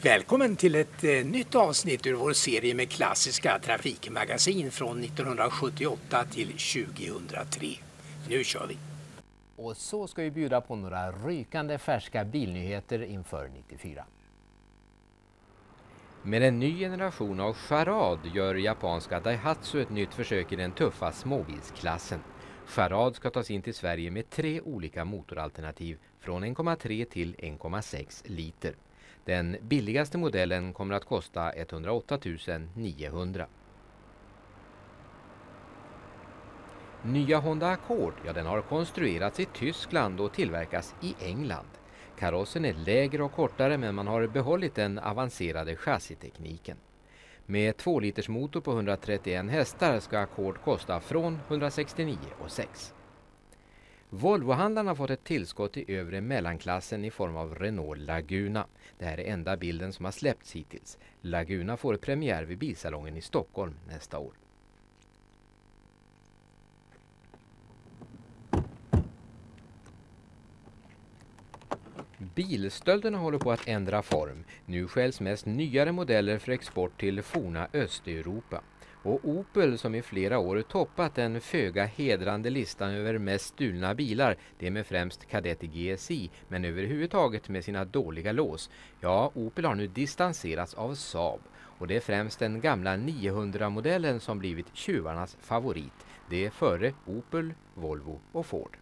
Välkommen till ett nytt avsnitt ur vår serie med klassiska trafikmagasin från 1978 till 2003. Nu kör vi! Och så ska vi bjuda på några rykande färska bilnyheter inför 94. Med en ny generation av Charade gör japanska Daihatsu ett nytt försök i den tuffa småbilsklassen. Charade ska tas in till Sverige med 3 olika motoralternativ från 1,3 till 1,6 liter. Den billigaste modellen kommer att kosta 108 900. Nya Honda Accord, den har konstruerats i Tyskland och tillverkas i England. Karossen är lägre och kortare, men man har behållit den avancerade chassitekniken. Med 2-liters motor på 131 hästar ska Accord kosta från 169,6. Volvo-handlarna har fått ett tillskott i övre mellanklassen i form av Renault Laguna. Det här är enda bilden som har släppts hittills. Laguna får premiär vid bilsalongen i Stockholm nästa år. Bilstölderna håller på att ändra form. Nu skäls mest nyare modeller för export till forna Östeuropa. Och Opel, som i flera år toppat den föga hedrande listan över mest stulna bilar, det med främst Kadett GSI, men överhuvudtaget med sina dåliga lås. Ja, Opel har nu distanserats av Saab. Och det är främst den gamla 900-modellen som blivit tjuvarnas favorit. Det är före Opel, Volvo och Ford.